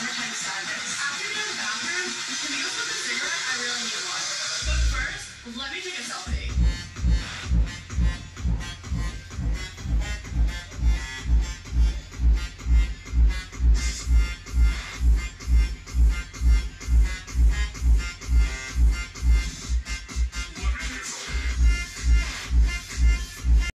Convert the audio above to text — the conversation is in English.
summertime sadness. After you're in the bathroom, can we go smoke a cigarette? I really need one. But first, let me take a selfie.